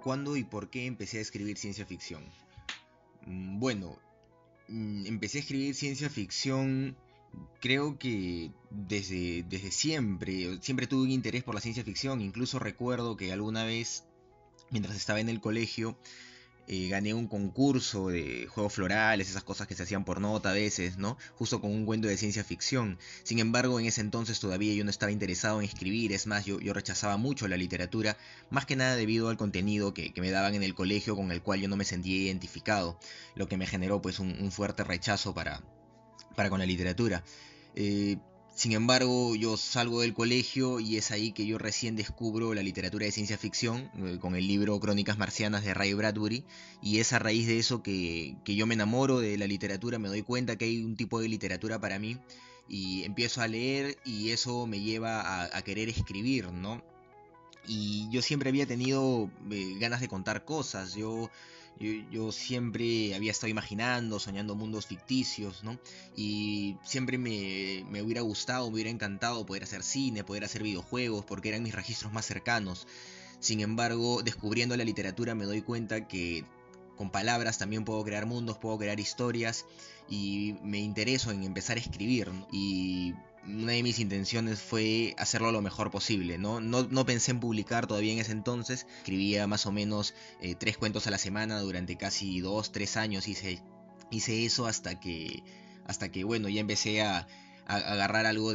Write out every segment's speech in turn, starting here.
¿Cuándo y por qué empecé a escribir ciencia ficción? Bueno, empecé a escribir ciencia ficción creo que desde siempre. Siempre tuve un interés por la ciencia ficción. Incluso recuerdo que alguna vez, mientras estaba en el colegio, gané un concurso de juegos florales, esas cosas que se hacían por nota a veces, ¿no? Justo con un cuento de ciencia ficción. Sin embargo, en ese entonces todavía yo no estaba interesado en escribir, es más, yo rechazaba mucho la literatura, más que nada debido al contenido que me daban en el colegio con el cual yo no me sentía identificado, lo que me generó pues un fuerte rechazo para con la literatura. Eh, Sin embargo, yo salgo del colegio y es ahí que yo recién descubro la literatura de ciencia ficción con el libro Crónicas Marcianas de Ray Bradbury, y es a raíz de eso que yo me enamoro de la literatura, me doy cuenta que hay un tipo de literatura para mí y empiezo a leer y eso me lleva a querer escribir, ¿no? Y yo siempre había tenido ganas de contar cosas. Yo siempre había estado imaginando, soñando mundos ficticios, ¿no? Y siempre me hubiera gustado, me hubiera encantado poder hacer cine, poder hacer videojuegos, porque eran mis registros más cercanos. Sin embargo, descubriendo la literatura me doy cuenta que con palabras también puedo crear mundos, puedo crear historias y me intereso en empezar a escribir, ¿no? Y una de mis intenciones fue hacerlo lo mejor posible, ¿no? No pensé en publicar todavía en ese entonces, escribía más o menos 3 cuentos a la semana durante casi 2, 3 años, hice eso hasta que bueno, ya empecé a agarrar algo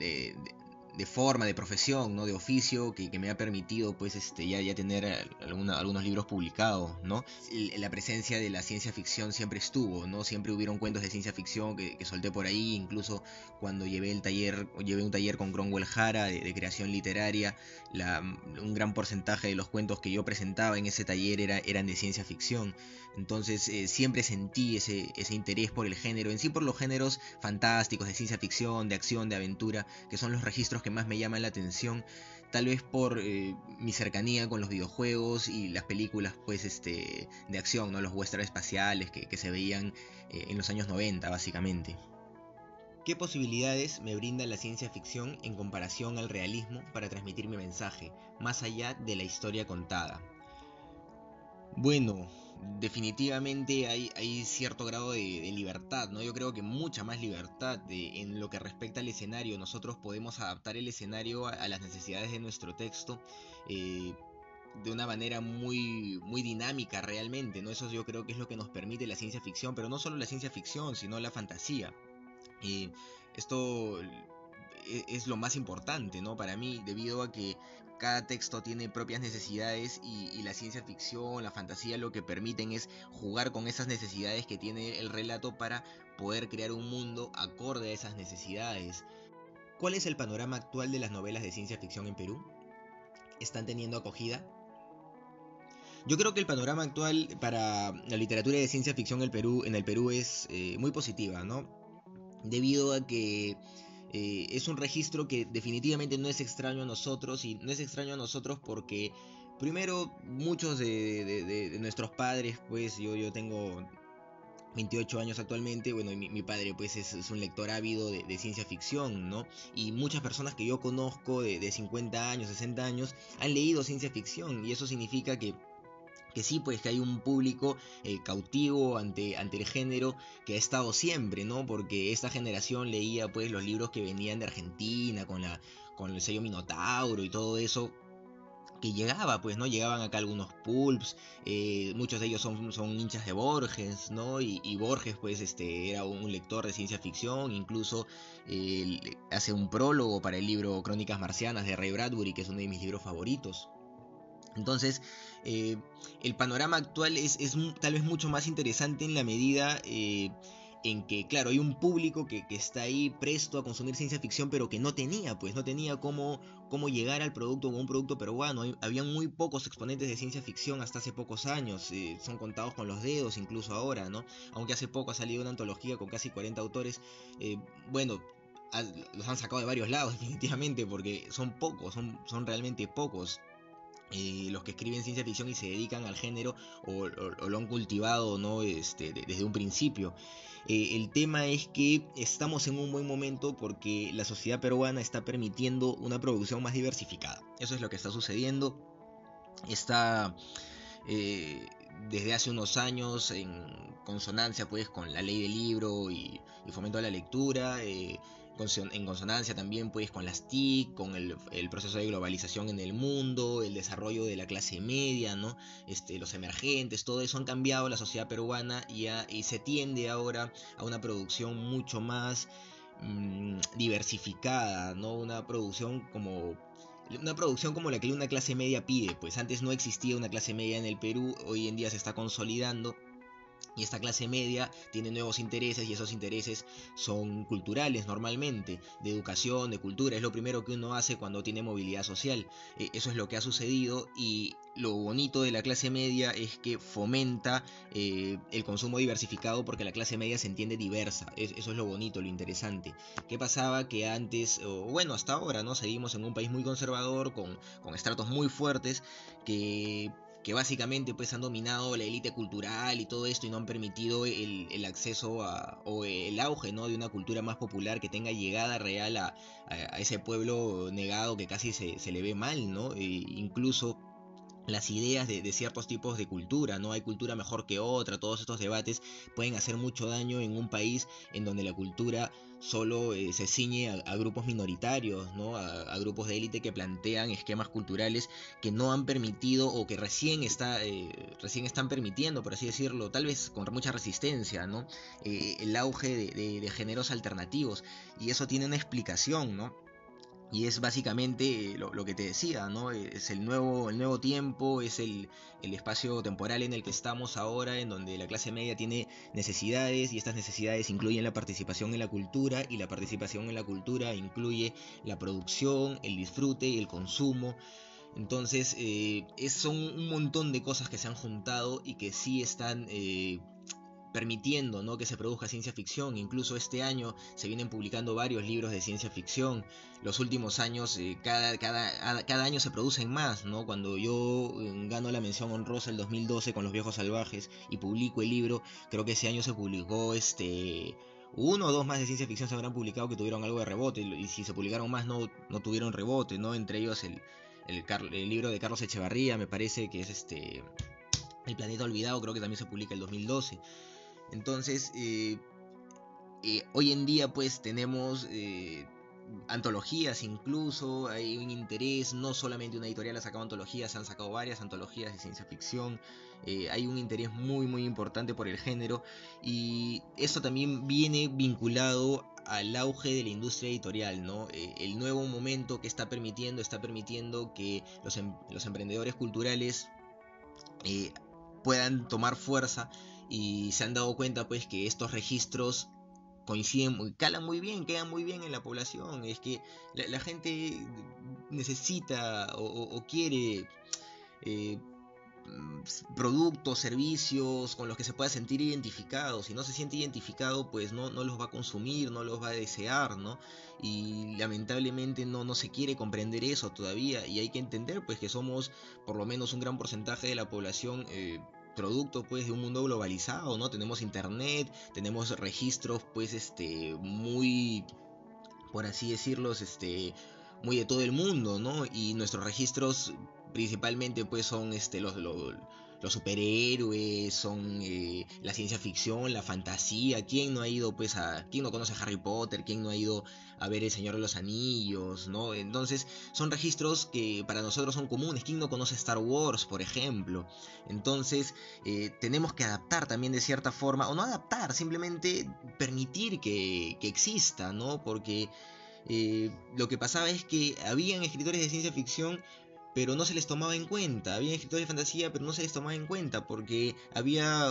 de forma, de profesión, ¿no? De oficio, que me ha permitido pues ya tener algunos libros publicados, ¿no? La presencia de la ciencia ficción siempre estuvo, ¿no? Siempre hubieron cuentos de ciencia ficción que solté por ahí, incluso cuando llevé un taller con Cromwell Jara de creación literaria, un gran porcentaje de los cuentos que yo presentaba en ese taller eran de ciencia ficción. Entonces siempre sentí ese interés por el género, en sí por los géneros fantásticos, de ciencia ficción, de acción, de aventura, que son los registros que más me llaman la atención, tal vez por mi cercanía con los videojuegos y las películas pues de acción, ¿no? Los western espaciales que se veían en los años 90 básicamente. ¿Qué posibilidades me brinda la ciencia ficción en comparación al realismo para transmitir mi mensaje, más allá de la historia contada? Bueno, definitivamente hay cierto grado de libertad, ¿no? Yo creo que mucha más libertad en lo que respecta al escenario. Nosotros podemos adaptar el escenario a las necesidades de nuestro texto eh, de una manera muy dinámica realmente, ¿no? Eso yo creo que es lo que nos permite la ciencia ficción, pero no solo la ciencia ficción, sino la fantasía. Y esto es lo más importante, ¿no? Para mí, debido a que cada texto tiene propias necesidades y la ciencia ficción, la fantasía lo que permiten es jugar con esas necesidades que tiene el relato para poder crear un mundo acorde a esas necesidades. ¿Cuál es el panorama actual de las novelas de ciencia ficción en Perú? ¿Están teniendo acogida? Yo creo que el panorama actual para la literatura de ciencia ficción en el Perú es muy positiva, ¿no? Debido a que es un registro que definitivamente no es extraño a nosotros, y no es extraño a nosotros porque primero muchos de nuestros padres, pues yo tengo 28 años actualmente, bueno, y mi padre pues es un lector ávido de ciencia ficción, ¿no? Y muchas personas que yo conozco de 50 años, 60 años, han leído ciencia ficción, y eso significa que sí, pues que hay un público cautivo ante el género que ha estado siempre, ¿no? Porque esta generación leía pues los libros que venían de Argentina con el sello Minotauro y todo eso que llegaba, pues, ¿no? Llegaban acá algunos pulps, muchos de ellos son hinchas de Borges, ¿no? Y Borges, pues, era un lector de ciencia ficción, incluso hace un prólogo para el libro Crónicas Marcianas de Ray Bradbury, que es uno de mis libros favoritos. Entonces, eh, el panorama actual es tal vez mucho más interesante en la medida en que, claro, hay un público que está ahí presto a consumir ciencia ficción, pero que no tenía cómo llegar al producto como un producto peruano. Habían muy pocos exponentes de ciencia ficción hasta hace pocos años, son contados con los dedos incluso ahora, ¿no? Aunque hace poco ha salido una antología con casi 40 autores, bueno, los han sacado de varios lados definitivamente, porque son pocos, son realmente pocos los que escriben ciencia ficción y se dedican al género o lo han cultivado, ¿no? Desde un principio. El tema es que estamos en un buen momento porque la sociedad peruana está permitiendo una producción más diversificada. Eso es lo que está sucediendo. Está eh, desde hace unos años en consonancia pues con la ley del libro y fomento a la lectura, en consonancia también pues con las TIC, con el proceso de globalización en el mundo, el desarrollo de la clase media, ¿no? Los emergentes, todo eso han cambiado la sociedad peruana y se tiende ahora a una producción mucho más diversificada, ¿no? Una producción como la que una clase media pide, pues antes no existía una clase media en el Perú, hoy en día se está consolidando y esta clase media tiene nuevos intereses y esos intereses son culturales normalmente, de educación, de cultura, es lo primero que uno hace cuando tiene movilidad social. Eso es lo que ha sucedido y lo bonito de la clase media es que fomenta el consumo diversificado porque la clase media se entiende diversa, eso es lo bonito, lo interesante. ¿Qué pasaba? Que antes, o bueno, hasta ahora, ¿no? Seguimos en un país muy conservador, con estratos muy fuertes que básicamente pues han dominado la élite cultural y todo esto y no han permitido el acceso o el auge, ¿no? De una cultura más popular que tenga llegada real a ese pueblo negado que casi se le ve mal, ¿no? Incluso las ideas de ciertos tipos de cultura, ¿no? Hay cultura mejor que otra, todos estos debates pueden hacer mucho daño en un país en donde la cultura solo se ciñe a grupos minoritarios, ¿no? Grupos de élite que plantean esquemas culturales que no han permitido o que recién están permitiendo, por así decirlo, tal vez con mucha resistencia, ¿no? El auge de géneros alternativos y eso tiene una explicación, ¿no? Y es básicamente lo que te decía, ¿no? Es el nuevo tiempo, es el espacio temporal en el que estamos ahora, en donde la clase media tiene necesidades y estas necesidades incluyen la participación en la cultura y la participación en la cultura incluye la producción, el disfrute y el consumo. Entonces, son un montón de cosas que se han juntado y que sí están permitiendo, ¿no? Que se produzca ciencia ficción. Incluso este año se vienen publicando varios libros de ciencia ficción. Los últimos años, cada año se producen más, ¿no? Cuando yo gano la mención honrosa el 2012 con Los Viejos Salvajes y publico el libro, creo que ese año se publicó uno o dos más de ciencia ficción se habrán publicado que tuvieron algo de rebote, y si se publicaron más no tuvieron rebote, ¿no? Entre ellos el libro de Carlos Echevarría, me parece que es El Planeta Olvidado, creo que también se publica el 2012. Entonces, hoy en día pues tenemos antologías incluso, hay un interés, no solamente una editorial ha sacado antologías, se han sacado varias antologías de ciencia ficción, hay un interés muy muy importante por el género y eso también viene vinculado al auge de la industria editorial, ¿no? El nuevo momento que está permitiendo que los emprendedores culturales eh, puedan tomar fuerza y se han dado cuenta pues que estos registros calan muy bien, quedan muy bien en la población. Es que la gente necesita o quiere eh, productos, servicios con los que se pueda sentir identificado. Si no se siente identificado, pues no los va a consumir, no los va a desear, ¿no? Y lamentablemente no se quiere comprender eso todavía. Y hay que entender pues que somos por lo menos un gran porcentaje de la población. Producto pues de un mundo globalizado, ¿no? Tenemos internet, tenemos registros pues muy, por así decirlo, muy de todo el mundo, ¿no? Y nuestros registros principalmente pues son los superhéroes, son la ciencia ficción, la fantasía. ¿Quién no ha ido pues quién no conoce a Harry Potter? ¿Quién no ha ido a ver El Señor de los Anillos? ¿No? Entonces son registros que para nosotros son comunes. ¿Quién no conoce Star Wars, por ejemplo? Entonces tenemos que adaptar también de cierta forma, o no adaptar, simplemente permitir que exista, ¿no? Porque lo que pasaba es que habían escritores de ciencia ficción pero no se les tomaba en cuenta, había escritores de fantasía pero no se les tomaba en cuenta porque había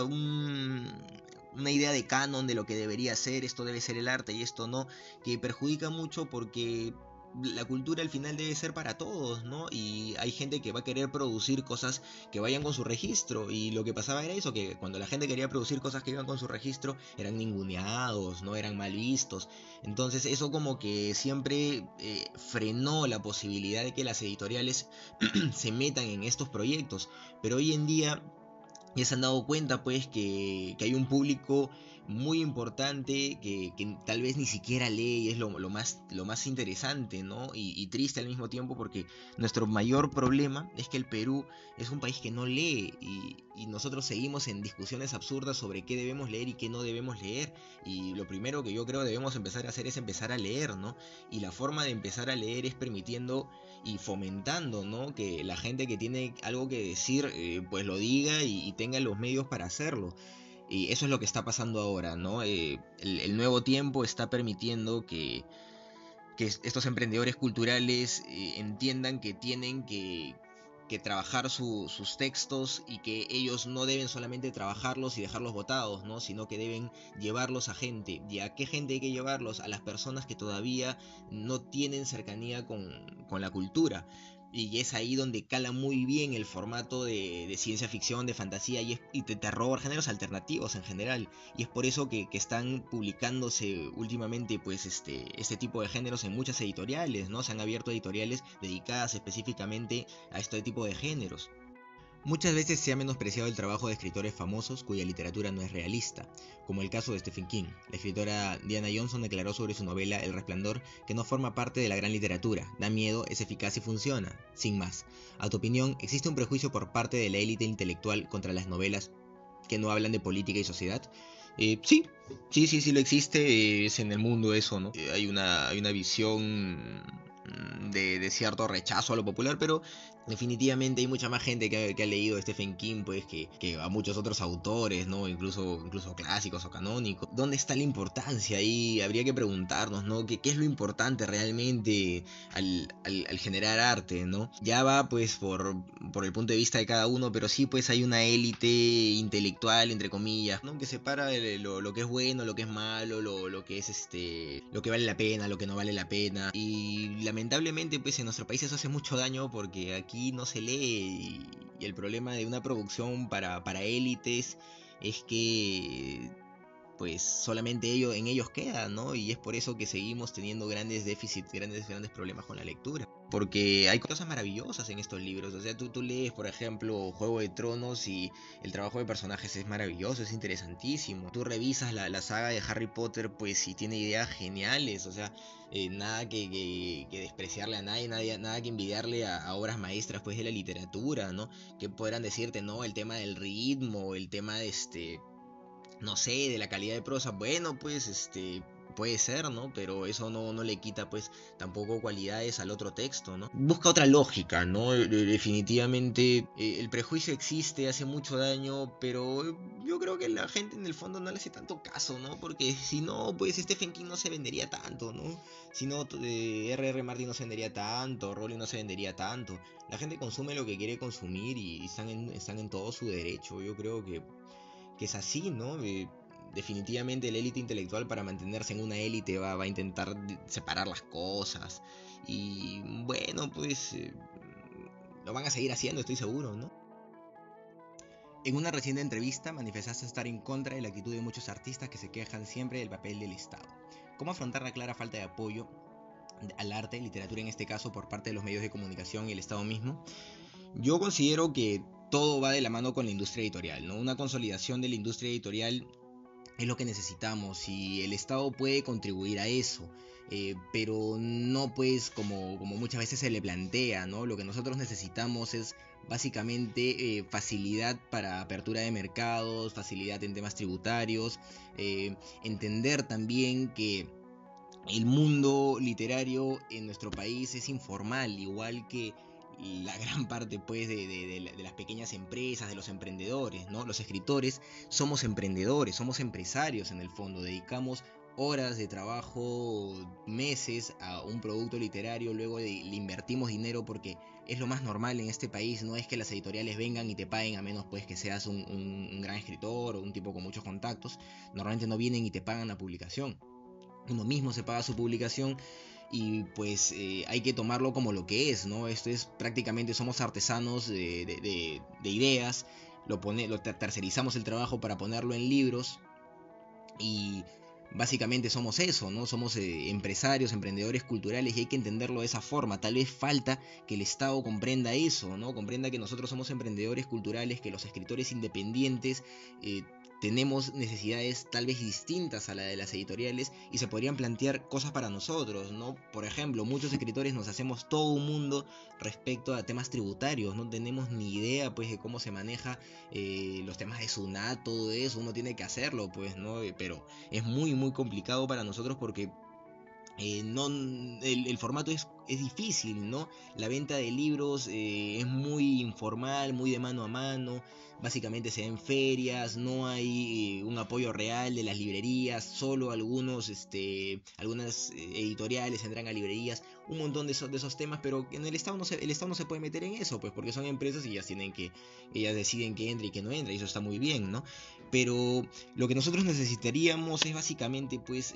una idea de canon de lo que debería ser, esto debe ser el arte y esto no, que perjudica mucho porque la cultura al final debe ser para todos, ¿no? Y hay gente que va a querer producir cosas que vayan con su registro. Y lo que pasaba era eso, que cuando la gente quería producir cosas que iban con su registro, eran ninguneados, ¿no? Eran mal vistos. Entonces eso como que siempre frenó la posibilidad de que las editoriales se metan en estos proyectos. Pero hoy en día ya se han dado cuenta pues que hay un público muy importante que tal vez ni siquiera lee, y es lo más interesante, ¿no? Y triste al mismo tiempo, porque nuestro mayor problema es que el Perú es un país que no lee, y nosotros seguimos en discusiones absurdas sobre qué debemos leer y qué no debemos leer. Y lo primero que yo creo debemos empezar a hacer es empezar a leer, ¿no? Y la forma de empezar a leer es permitiendo y fomentando, ¿no? Que la gente que tiene algo que decir, pues lo diga y tenga los medios para hacerlo. Y eso es lo que está pasando ahora, ¿no? El nuevo tiempo está permitiendo que estos emprendedores culturales entiendan que tienen que trabajar sus textos, y que ellos no deben solamente trabajarlos y dejarlos botados, ¿no? Sino que deben llevarlos a gente. ¿Y a qué gente hay que llevarlos? A las personas que todavía no tienen cercanía con la cultura. Y es ahí donde cala muy bien el formato de ciencia ficción, de fantasía y de terror, géneros alternativos en general. Y es por eso que están publicándose últimamente, pues, este tipo de géneros en muchas editoriales, ¿no? Se han abierto editoriales dedicadas específicamente a este tipo de géneros. Muchas veces se ha menospreciado el trabajo de escritores famosos cuya literatura no es realista, como el caso de Stephen King. La escritora Diana Johnson declaró sobre su novela El Resplandor que no forma parte de la gran literatura, da miedo, es eficaz y funciona, sin más. A tu opinión, ¿existe un prejuicio por parte de la élite intelectual contra las novelas que no hablan de política y sociedad? Sí, sí lo existe, es en el mundo eso, ¿no? Hay una visión de cierto rechazo a lo popular, pero definitivamente hay mucha más gente que ha leído a Stephen King, pues, que a muchos otros autores, ¿no? Incluso clásicos o canónicos. ¿Dónde está la importancia ahí? Habría que preguntarnos, ¿no? ¿Qué es lo importante realmente al generar arte, ¿no? Ya va, pues, por el punto de vista de cada uno, pero sí, pues, hay una élite intelectual, entre comillas, ¿no? Que separa lo que es bueno, lo que es malo, lo que es lo que vale la pena, lo que no vale la pena. Y lamentablemente, pues, en nuestro país eso hace mucho daño, porque aquí no se lee, y el problema de una producción para élites es que pues solamente en ellos queda, ¿no? Y es por eso que seguimos teniendo grandes déficits, grandes problemas con la lectura. Porque hay cosas maravillosas en estos libros. O sea, tú lees, por ejemplo, Juego de Tronos, y el trabajo de personajes es maravilloso, es interesantísimo. Tú revisas la saga de Harry Potter, pues, y tiene ideas geniales. O sea, nada que despreciarle a nadie, nada que envidiarle a obras maestras, pues, de la literatura, ¿no? Que podrán decirte, ¿no? El tema del ritmo, el tema de no sé, de la calidad de prosa, bueno, pues, puede ser, ¿no? Pero eso no le quita, pues, tampoco cualidades al otro texto, ¿no? Busca otra lógica, ¿no? Definitivamente el prejuicio existe, hace mucho daño, pero yo creo que la gente en el fondo no le hace tanto caso, ¿no? Porque si no, pues, Stephen King no se vendería tanto, ¿no? Si no, R.R. Martin no se vendería tanto, Rowling no se vendería tanto. La gente consume lo que quiere consumir, y están en todo su derecho. Yo creo que es así, ¿no? Definitivamente la élite intelectual, para mantenerse en una élite, va a intentar separar las cosas. Y bueno, pues lo van a seguir haciendo, estoy seguro, ¿no? En una reciente entrevista manifestaste estar en contra de la actitud de muchos artistas que se quejan siempre del papel del Estado. ¿Cómo afrontar la clara falta de apoyo al arte, literatura en este caso, por parte de los medios de comunicación y el Estado mismo? Yo considero que todo va de la mano con la industria editorial, ¿no? Una consolidación de la industria editorial es lo que necesitamos, y el Estado puede contribuir a eso, pero no, pues, como muchas veces se le plantea, ¿no? Lo que nosotros necesitamos es básicamente facilidad para apertura de mercados, facilidad en temas tributarios, entender también que el mundo literario en nuestro país es informal, igual que la gran parte, pues, de las pequeñas empresas, de los emprendedores, ¿no? Los escritores somos emprendedores, somos empresarios en el fondo, dedicamos horas de trabajo, meses a un producto literario, luego le invertimos dinero, porque es lo más normal en este país. No es que las editoriales vengan y te paguen, a menos, pues, que seas un gran escritor o un tipo con muchos contactos. Normalmente no vienen y te pagan la publicación, uno mismo se paga su publicación, y pues hay que tomarlo como lo que es, ¿no? Esto es prácticamente, somos artesanos de ideas, tercerizamos el trabajo para ponerlo en libros, y básicamente somos eso, ¿no? Somos empresarios, emprendedores culturales, y hay que entenderlo de esa forma. Tal vez falta que el Estado comprenda eso, ¿no? Comprenda que nosotros somos emprendedores culturales, que los escritores independientes tenemos necesidades tal vez distintas a la de las editoriales y se podrían plantear cosas para nosotros, ¿no? Por ejemplo, muchos escritores nos hacemos todo un mundo respecto a temas tributarios, no tenemos ni idea pues de cómo se maneja los temas de SUNAT, todo eso, uno tiene que hacerlo pues, ¿no? Pero es muy muy complicado para nosotros porque no, el formato es difícil, ¿no? La venta de libros es muy informal, muy de mano a mano, básicamente se da en ferias, no hay un apoyo real de las librerías, solo algunas editoriales entran a librerías, un montón de esos temas, pero en el Estado no se puede meter en eso, pues porque son empresas y ellas deciden que entre y que no entre, y eso está muy bien, ¿no? Pero lo que nosotros necesitaríamos es básicamente, pues,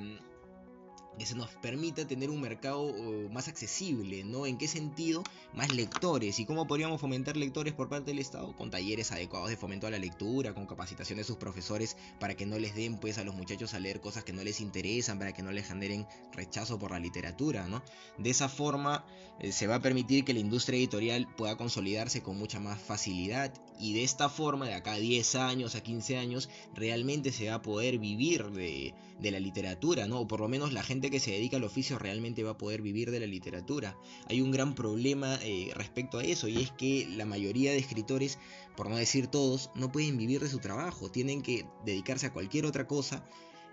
que se nos permita tener un mercado más accesible, ¿no? ¿En qué sentido? Más lectores. ¿Y cómo podríamos fomentar lectores por parte del Estado? Con talleres adecuados de fomento a la lectura, con capacitación de sus profesores para que no les den pues a los muchachos a leer cosas que no les interesan, para que no les generen rechazo por la literatura, ¿no? De esa forma se va a permitir que la industria editorial pueda consolidarse con mucha más facilidad y de esta forma, de acá a 10 años, a 15 años, realmente se va a poder vivir de la literatura, ¿no? O por lo menos la gente que se dedica al oficio realmente va a poder vivir de la literatura. Hay un gran problema respecto a eso y es que la mayoría de escritores, por no decir todos, no pueden vivir de su trabajo, tienen que dedicarse a cualquier otra cosa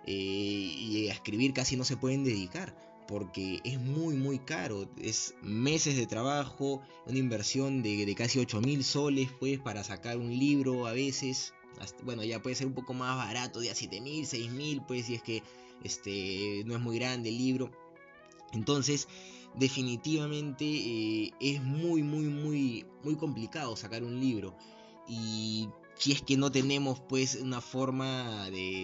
y a escribir casi no se pueden dedicar porque es muy muy caro, es meses de trabajo, una inversión de casi 8.000 soles pues para sacar un libro a veces. Bueno, ya puede ser un poco más barato, ya 7.000, 6.000, pues si es que no es muy grande el libro. Entonces, definitivamente es muy, muy, muy, muy complicado sacar un libro. Y si es que no tenemos pues una forma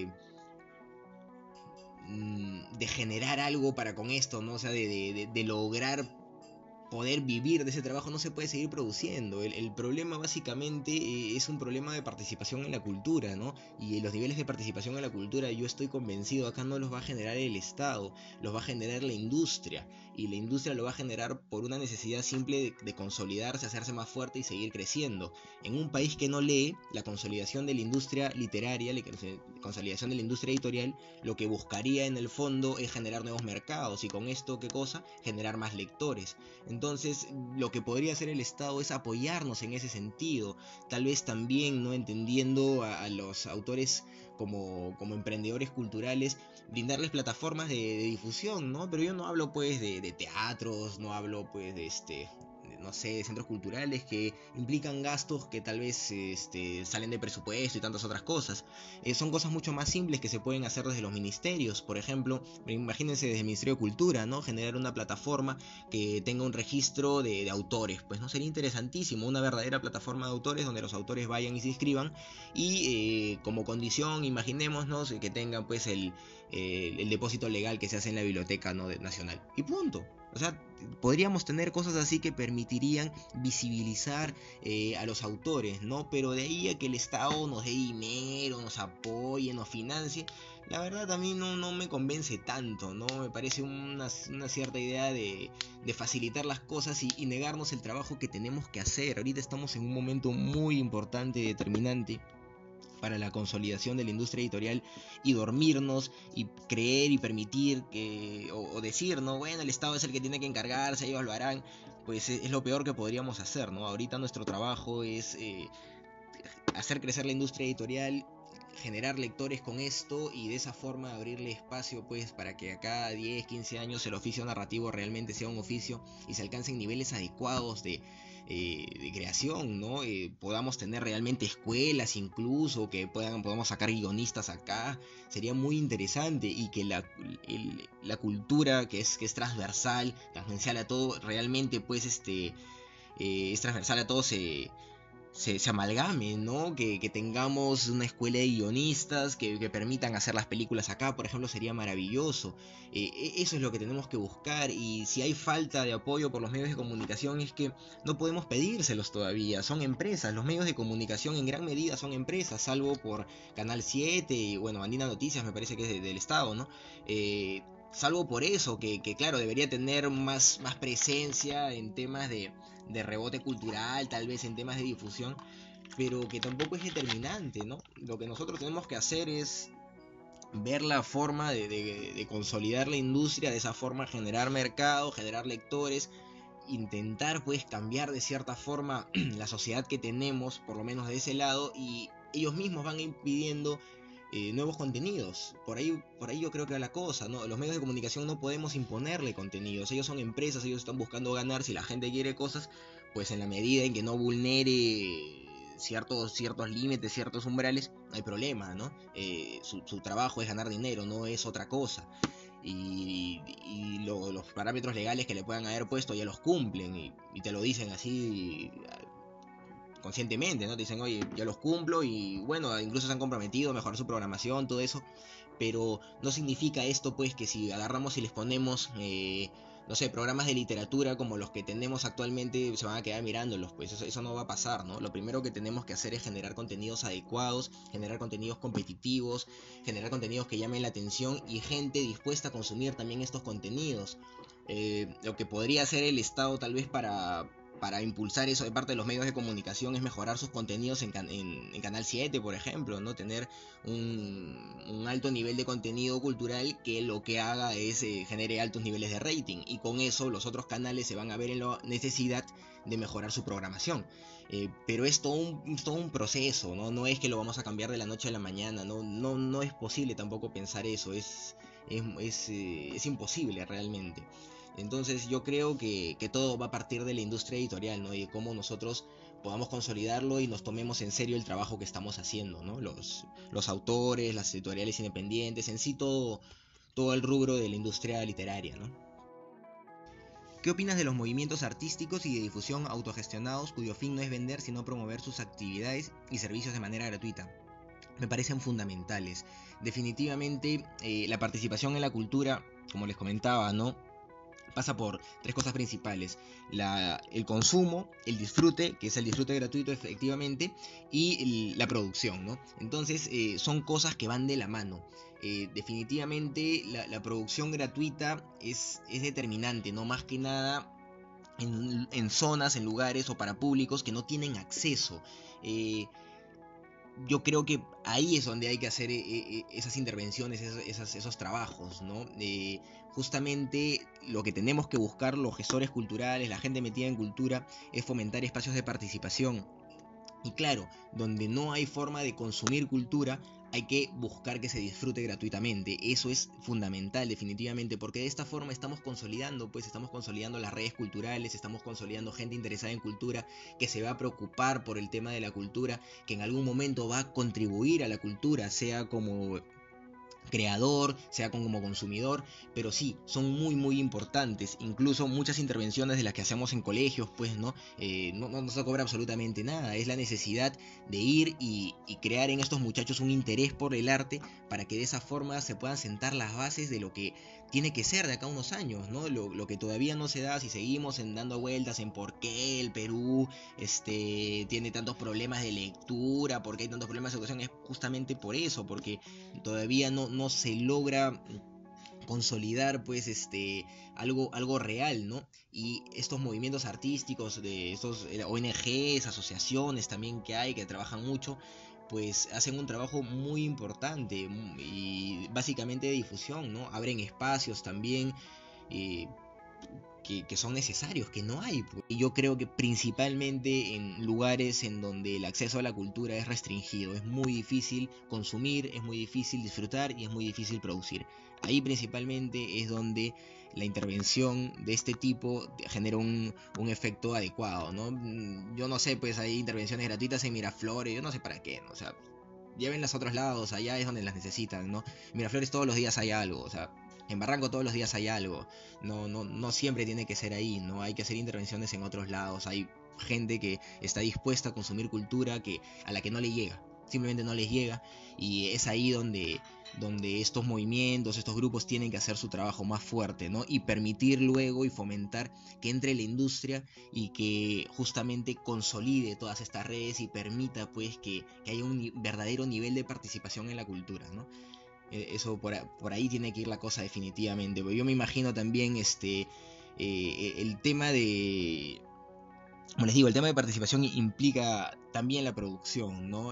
de generar algo para con esto, ¿no? O sea, de lograr poder vivir de ese trabajo, no se puede seguir produciendo. El problema básicamente es un problema de participación en la cultura, ¿no? Y los niveles de participación en la cultura, yo estoy convencido, acá no los va a generar el Estado, los va a generar la industria. Y la industria lo va a generar por una necesidad simple de consolidarse, hacerse más fuerte y seguir creciendo. En un país que no lee, la consolidación de la industria literaria, la consolidación de la industria editorial, lo que buscaría en el fondo es generar nuevos mercados. Y con esto, ¿qué cosa? Generar más lectores. Entonces, lo que podría hacer el Estado es apoyarnos en ese sentido. Tal vez también, no entendiendo a los autores como emprendedores culturales, brindarles plataformas de difusión, ¿no? Pero yo no hablo pues de teatros, no hablo pues no sé, de centros culturales que implican gastos que tal vez salen de presupuesto y tantas otras cosas. Son cosas mucho más simples que se pueden hacer desde los ministerios. Por ejemplo, imagínense desde el Ministerio de Cultura, ¿no? Generar una plataforma que tenga un registro de autores. Pues no sería interesantísimo, una verdadera plataforma de autores donde los autores vayan y se inscriban y como condición, imaginémonos que tengan pues el depósito legal que se hace en la biblioteca, ¿no? Nacional. Y punto. O sea, podríamos tener cosas así que permitirían visibilizar a los autores, ¿no? Pero de ahí a que el Estado nos dé dinero, nos apoye, nos financie, la verdad a mí no me convence tanto, ¿no? Me parece una cierta idea de facilitar las cosas y negarnos el trabajo que tenemos que hacer. Ahorita estamos en un momento muy importante y determinante para la consolidación de la industria editorial y dormirnos y creer y permitir o decir, no, bueno, el Estado es el que tiene que encargarse, ellos lo harán, pues es lo peor que podríamos hacer, ¿no? Ahorita nuestro trabajo es hacer crecer la industria editorial, generar lectores con esto y de esa forma abrirle espacio pues para que acá 10, 15 años el oficio narrativo realmente sea un oficio y se alcancen niveles adecuados de creación, ¿no? Podamos tener realmente escuelas incluso, que podamos sacar guionistas acá, sería muy interesante y que la cultura que es transversal, transversal a todo, realmente pues es transversal a todo se amalgame, ¿no? Que tengamos una escuela de guionistas que permitan hacer las películas acá, por ejemplo, sería maravilloso. Eso es lo que tenemos que buscar y si hay falta de apoyo por los medios de comunicación es que no podemos pedírselos todavía, son empresas, los medios de comunicación en gran medida son empresas, salvo por Canal 7 y bueno, Andina Noticias me parece que es del Estado, ¿no? Salvo por eso, que claro, debería tener más presencia en temas de rebote cultural, tal vez en temas de difusión, pero que tampoco es determinante, ¿no? Lo que nosotros tenemos que hacer es ver la forma de consolidar la industria, de esa forma generar mercado, generar lectores, intentar pues cambiar de cierta forma la sociedad que tenemos, por lo menos de ese lado, y ellos mismos van impidiendo nuevos contenidos. Por ahí yo creo que va la cosa, ¿no? Los medios de comunicación no podemos imponerle contenidos, ellos son empresas, ellos están buscando ganar. Si la gente quiere cosas, pues en la medida en que no vulnere ciertos límites, ciertos umbrales, no hay problema, ¿no? Su trabajo es ganar dinero, no es otra cosa. Los parámetros legales que le puedan haber puesto ya los cumplen, y te lo dicen así conscientemente, ¿no? Te dicen, oye, ya los cumplo, y bueno, incluso se han comprometido a mejorar su programación, todo eso. Pero no significa esto pues que si agarramos y les ponemos no sé, programas de literatura como los que tenemos actualmente, se van a quedar mirándolos. Pues eso no va a pasar, ¿no? Lo primero que tenemos que hacer es generar contenidos adecuados, generar contenidos competitivos, generar contenidos que llamen la atención, y gente dispuesta a consumir también estos contenidos. Lo que podría hacer el Estado tal vez para impulsar eso de parte de los medios de comunicación es mejorar sus contenidos en Canal 7, por ejemplo, ¿no? Tener un alto nivel de contenido cultural que lo que haga es genere altos niveles de rating, y con eso los otros canales se van a ver en la necesidad de mejorar su programación. Pero es todo un proceso, ¿no? No es que lo vamos a cambiar de la noche a la mañana, no es posible tampoco pensar eso, es imposible realmente. Entonces yo creo que todo va a partir de la industria editorial, ¿no? Y de cómo nosotros podamos consolidarlo y nos tomemos en serio el trabajo que estamos haciendo, ¿no? Los autores, las editoriales independientes, en sí todo el rubro de la industria literaria, ¿no? ¿Qué opinas de los movimientos artísticos y de difusión autogestionados cuyo fin no es vender sino promover sus actividades y servicios de manera gratuita? Me parecen fundamentales. Definitivamente la participación en la cultura, como les comentaba, ¿no? Pasa por tres cosas principales: el consumo, el disfrute, que es el disfrute gratuito efectivamente, y la producción, ¿no? Entonces son cosas que van de la mano. Definitivamente la producción gratuita es determinante, no más que nada en zonas, en lugares o para públicos que no tienen acceso. Yo creo que ahí es donde hay que hacer esas intervenciones, esos trabajos, ¿no? Justamente lo que tenemos que buscar los gestores culturales, la gente metida en cultura, es fomentar espacios de participación. Y claro, donde no hay forma de consumir cultura, hay que buscar que se disfrute gratuitamente. Eso es fundamental, definitivamente, porque de esta forma estamos consolidando las redes culturales, estamos consolidando gente interesada en cultura, que se va a preocupar por el tema de la cultura, que en algún momento va a contribuir a la cultura, sea como creador, sea como consumidor. Pero sí, son muy importantes. Incluso muchas intervenciones de las que hacemos en colegios, pues no se cobra absolutamente nada. Es la necesidad de ir y crear en estos muchachos un interés por el arte, para que de esa forma se puedan sentar las bases de lo que tiene que ser de acá a unos años, ¿no? Lo que todavía no se da, si seguimos dando vueltas en por qué el Perú tiene tantos problemas de lectura, por qué hay tantos problemas de educación, es justamente por eso, porque todavía no se logra consolidar pues algo real, ¿no? Y estos movimientos artísticos de estos ONGs, asociaciones también que hay, que trabajan mucho, pues hacen un trabajo muy importante, y básicamente de difusión, ¿no? Abren espacios también eh, que son necesarios, que no hay, pues. Y yo creo que principalmente en lugares en donde el acceso a la cultura es restringido, es muy difícil consumir, es muy difícil disfrutar y es muy difícil producir. Ahí principalmente es donde la intervención de este tipo genera un efecto adecuado, ¿no? Yo no sé, pues hay intervenciones gratuitas en Miraflores, yo no sé para qué, ¿no? O sea, llévenlas a otros lados, allá es donde las necesitan, ¿no? En Miraflores todos los días hay algo, o sea, en Barranco todos los días hay algo. No siempre tiene que ser ahí, ¿no? Hay que hacer intervenciones en otros lados. Hay gente que está dispuesta a consumir cultura a la que no le llega. Simplemente no les llega. Y es ahí donde estos movimientos, estos grupos tienen que hacer su trabajo más fuerte, ¿no? Y permitir luego y fomentar que entre la industria y que justamente consolide todas estas redes y permita pues que haya un verdadero nivel de participación en la cultura, ¿no? Eso por ahí tiene que ir la cosa definitivamente. Yo me imagino también el tema de... Como les digo, el tema de participación implica también la producción, ¿no?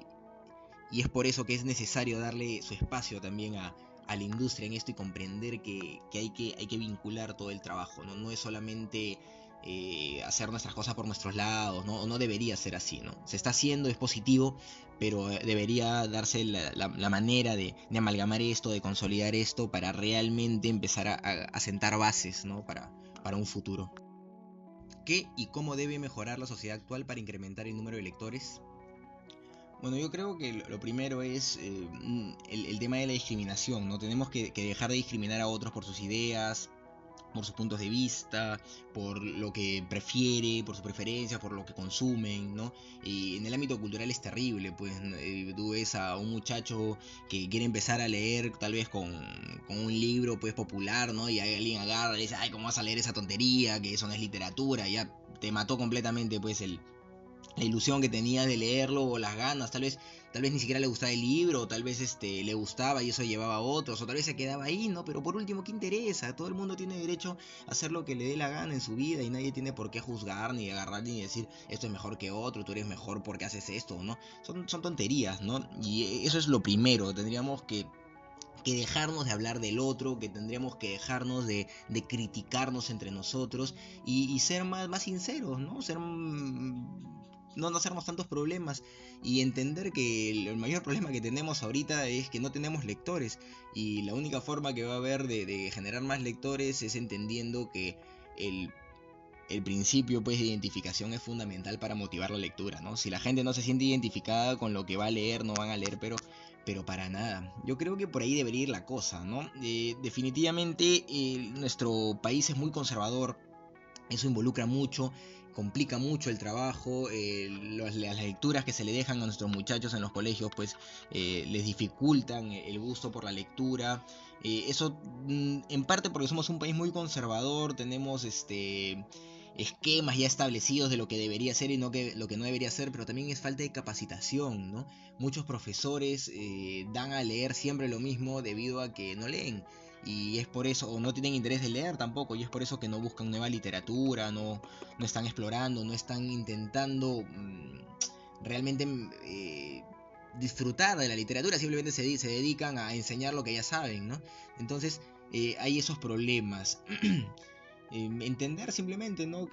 Y es por eso que es necesario darle su espacio también a la industria en esto y comprender que hay que vincular todo el trabajo, ¿no? No es solamente hacer nuestras cosas por nuestros lados, ¿no? No debería ser así, ¿no? Se está haciendo, es positivo, pero debería darse la manera de amalgamar esto, de consolidar esto para realmente empezar a sentar bases, ¿no? Para un futuro. ¿Qué y cómo debe mejorar la sociedad actual para incrementar el número de lectores? Bueno, yo creo que lo primero es el tema de la discriminación, ¿no? Tenemos que dejar de discriminar a otros por sus ideas, por sus puntos de vista, por lo que prefiere, por sus preferencias, por lo que consumen, ¿no? Y en el ámbito cultural es terrible, pues tú ves a un muchacho que quiere empezar a leer tal vez con un libro pues popular, ¿no? Y alguien agarra y dice, ay, ¿cómo vas a leer esa tontería? Que eso no es literatura, ya te mató completamente pues la ilusión que tenía de leerlo o las ganas, tal vez ni siquiera le gustaba el libro, o tal vez le gustaba y eso llevaba a otros, o tal vez se quedaba ahí, ¿no? Pero por último, ¿qué interesa? Todo el mundo tiene derecho a hacer lo que le dé la gana en su vida y nadie tiene por qué juzgar, ni agarrar, ni decir esto es mejor que otro, tú eres mejor porque haces esto, ¿no? Son tonterías, ¿no? Y eso es lo primero, tendríamos que dejarnos de hablar del otro, que tendríamos que dejarnos de criticarnos entre nosotros y ser más sinceros, ¿no? No hacernos tantos problemas y entender que el mayor problema que tenemos ahorita es que no tenemos lectores y la única forma que va a haber de generar más lectores es entendiendo que el, el principio pues de identificación es fundamental para motivar la lectura, ¿no? Si la gente no se siente identificada con lo que va a leer, no van a leer, pero para nada. Yo creo que por ahí debería ir la cosa, ¿no? Definitivamente nuestro país es muy conservador, eso involucra mucho, complica mucho el trabajo, las lecturas que se le dejan a nuestros muchachos en los colegios pues les dificultan el gusto por la lectura. Eso en parte porque somos un país muy conservador, tenemos esquemas ya establecidos de lo que debería ser y lo que no debería ser, pero también es falta de capacitación, ¿no? Muchos profesores dan a leer siempre lo mismo debido a que no leen y es por eso, o no tienen interés de leer tampoco, y es por eso que no buscan nueva literatura, no están explorando, no están intentando realmente disfrutar de la literatura, simplemente se dedican a enseñar lo que ya saben, ¿no? Entonces hay esos problemas. Entender simplemente, ¿no?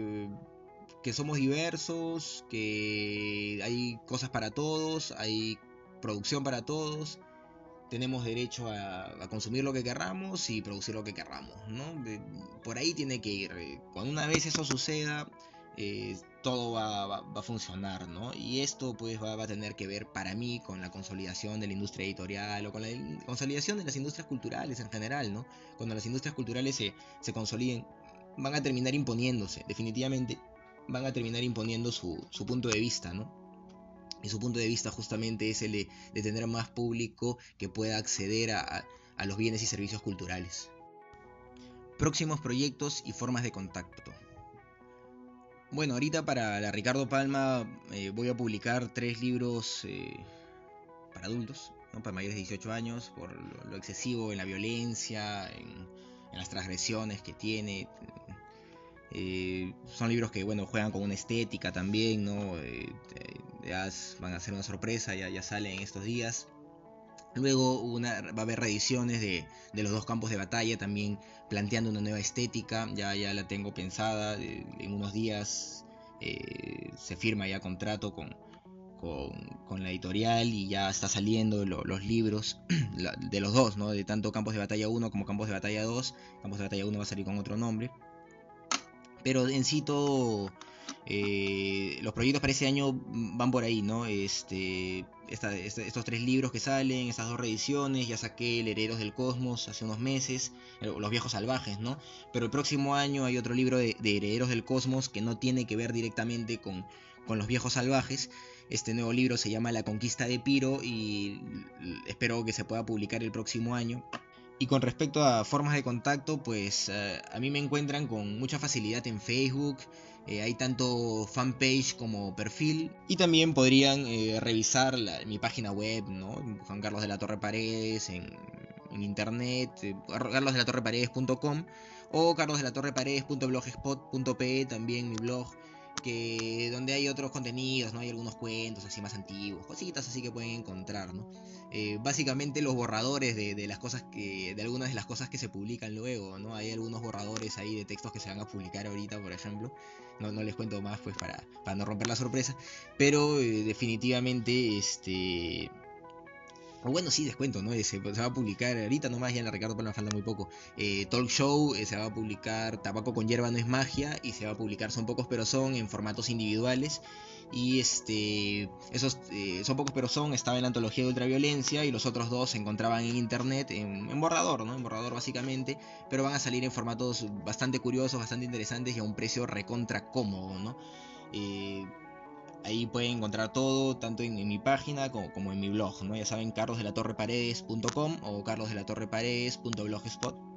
Que somos diversos, que hay cosas para todos, hay producción para todos, tenemos derecho a consumir lo que querramos y producir lo que querramos, ¿no? Por ahí tiene que ir. Cuando una vez eso suceda, todo va a funcionar, ¿no? Y esto pues va a tener que ver para mí con la consolidación de la industria editorial o con la consolidación de las industrias culturales en general, ¿no? Cuando las industrias culturales se consoliden, van a terminar imponiéndose, definitivamente van a terminar imponiendo su punto de vista, ¿no? Y su punto de vista justamente es el de tener más público que pueda acceder a los bienes y servicios culturales. Próximos proyectos y formas de contacto. Bueno, ahorita para la Ricardo Palma voy a publicar 3 libros para adultos, ¿no? Para mayores de 18 años, por lo excesivo en la violencia, en las transgresiones que tiene. Son libros que bueno juegan con una estética también, ¿no? Van a ser una sorpresa, ya salen estos días. Luego va a haber reediciones de los 2 campos de batalla, también planteando una nueva estética, ya la tengo pensada, en unos días se firma ya contrato con la editorial y ya está saliendo los libros de los dos, ¿no? De tanto Campos de Batalla 1 como Campos de Batalla 2. Campos de Batalla 1 va a salir con otro nombre. Pero en sí todo, los proyectos para ese año van por ahí, ¿no? Estos 3 libros que salen, estas 2 reediciones, ya saqué el Herederos del Cosmos hace unos meses, Los Viejos Salvajes, ¿no? Pero el próximo año hay otro libro de Herederos del Cosmos que no tiene que ver directamente con Los Viejos Salvajes. Este nuevo libro se llama La Conquista de Piro y espero que se pueda publicar el próximo año. Y con respecto a formas de contacto, pues a mí me encuentran con mucha facilidad en Facebook. Hay tanto fanpage como perfil. Y también podrían revisar mi página web, ¿no? Juan Carlos de la Torre Paredes en internet, carlosdelatorreparedes.com o carlosdelatorreparedes.blogspot.pe, también mi blog. que donde hay otros contenidos, ¿no? Hay algunos cuentos así más antiguos, cositas así que pueden encontrar, ¿no? Básicamente los borradores de las cosas de algunas de las cosas que se publican luego, ¿no? Hay algunos borradores ahí de textos que se van a publicar ahorita, por ejemplo. No les cuento más pues para no romper la sorpresa, pero definitivamente o bueno, sí, descuento, ¿no? Se va a publicar ahorita nomás, ya en la Ricardo Palma falta muy poco. Talk Show, se va a publicar Tabaco con hierba no es magia, y se va a publicar Son pocos pero son en formatos individuales. Y esos Son pocos pero son estaba en la antología de ultraviolencia, y los otros dos se encontraban en internet, en borrador, ¿no? En borrador básicamente, pero van a salir en formatos bastante curiosos, bastante interesantes y a un precio recontra cómodo, ¿no? Eh, Ahí pueden encontrar todo, tanto en mi página como en mi blog, ¿no? Ya saben, carlosdelatorreparedes.com o carlosdelatorreparedes.blogspot.